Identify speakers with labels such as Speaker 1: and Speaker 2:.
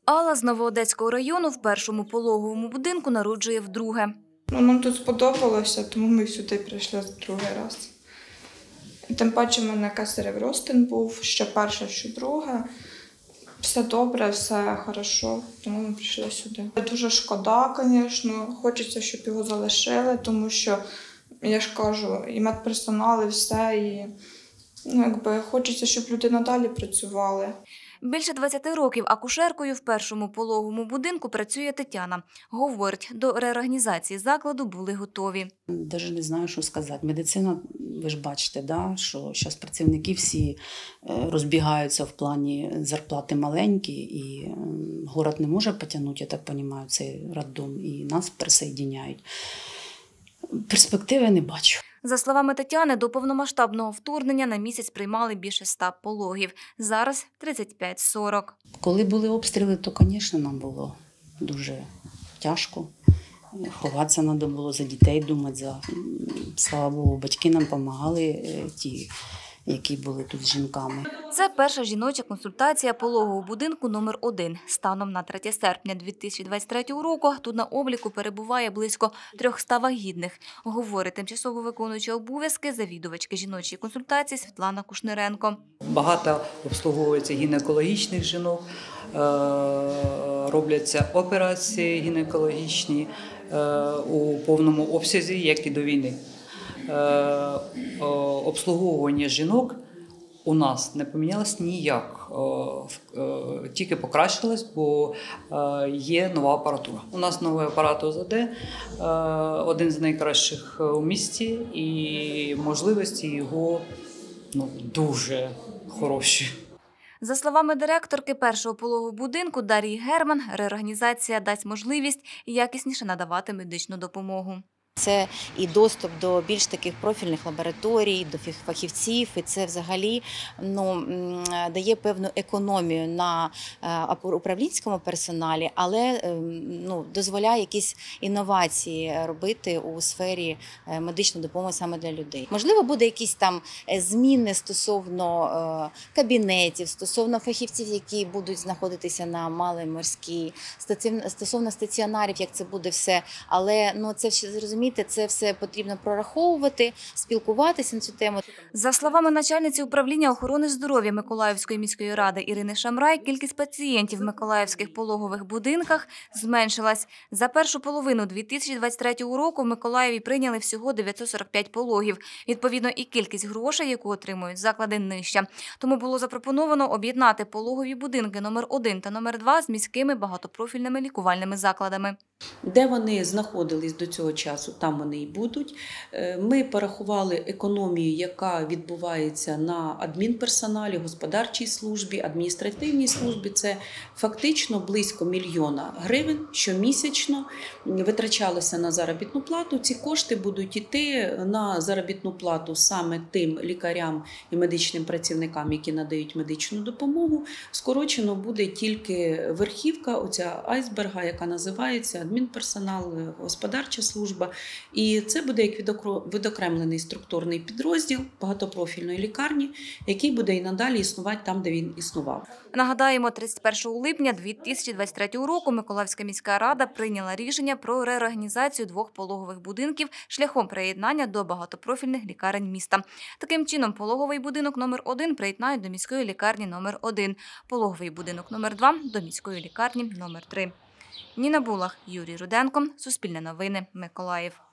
Speaker 1: Алла з Новоодеського району в першому пологовому будинку народжує вдруге.
Speaker 2: Нам тут сподобалося, тому ми сюди прийшли другий раз. Тим паче в мене кесарів розтин був, що перше, що друге. Все добре, все хорошо, тому ми прийшли сюди. Дуже шкода, звісно, хочеться, щоб його залишили, тому що, я ж кажу, і медперсонал, і все, і хочеться, щоб люди надалі працювали.
Speaker 1: Більше 20 років акушеркою в першому пологовому будинку працює Тетяна. Говорить, до реорганізації закладу були готові.
Speaker 3: Навіть не знаю, що сказати. Медицина, ви ж бачите, що зараз працівники всі розбігаються в плані зарплати маленькі, і город не може потягнути, я так розумію, цей роддом, і нас присоединяють. Перспективи не бачу.
Speaker 1: За словами Тетяни, до повномасштабного вторгнення на місяць приймали більше 100 пологів. Зараз 35-40.
Speaker 3: Коли були обстріли, то, звісно, нам було дуже тяжко. Ховатися треба було, за дітей думати. Слава Богу, батьки нам допомагали, ті, які були тут з жінками.
Speaker 1: Це перша жіноча консультація пологового будинку номер 1. Станом на 3 серпня 2023 року тут на обліку перебуває близько 300 вагітних, говорить тимчасово виконуюча обов'язки завідувачки жіночої консультації Світлана Кушниренко.
Speaker 4: Багато обслуговується гінекологічних жінок, робляться операції гінекологічні у повному обсязі, як і до війни. Обслуговування жінок у нас не помінялось ніяк, тільки покращилось, бо є нова апаратура. У нас новий апарат ОЗД, один з найкращих у місті, і можливості його дуже хороші.
Speaker 1: За словами директорки першого пологового будинку Дар'ї Герман, реорганізація дасть можливість якісніше надавати медичну допомогу.
Speaker 5: Це і доступ до більш таких профільних лабораторій, до фахівців, і це взагалі дає певну економію на управлінському персоналі, але дозволяє якісь інновації робити у сфері медичної допомоги саме для людей. Можливо, буде якісь там зміни стосовно кабінетів, стосовно фахівців, які будуть знаходитися на Маломорській, стосовно стаціонарів, як це буде все, але це все, зрозумієте, це все потрібно прораховувати, спілкуватися на цю тему.
Speaker 1: За словами начальниці управління охорони здоров'я Миколаївської міської ради Ірини Шамрай, кількість пацієнтів в миколаївських пологових будинках зменшилась. За першу половину 2023 року в Миколаєві прийняли всього 945 пологів. Відповідно, і кількість грошей, яку отримують заклади, нижча. Тому було запропоновано об'єднати пологові будинки номер 1 та номер 2 з міськими багатопрофільними лікувальними закладами.
Speaker 6: Де вони знаходились до цього часу, там вони і будуть. Ми порахували економію, яка відбувається на адмінперсоналі, господарчій службі, адміністративній службі. Це фактично близько 1 мільйона гривень щомісячно витрачалося на заробітну плату. Ці кошти будуть йти на заробітну плату саме тим лікарям і медичним працівникам, які надають медичну допомогу. Скорочено буде тільки верхівка, оця айсберга, яка називається адмінперсонал, господарча служба. І це буде як відокремлений структурний підрозділ багатопрофільної лікарні, який буде і надалі існувати там, де він існував.
Speaker 1: Нагадаємо, 31 липня 2023 року Миколаївська міська рада прийняла рішення про реорганізацію 2 пологових будинків шляхом приєднання до багатопрофільних лікарень міста. Таким чином, пологовий будинок номер 1 приєднають до міської лікарні номер 1, пологовий будинок номер 2 до міської лікарні номер 3. Ніна Булах, Юрій Руденко, Суспільне новини, Миколаїв.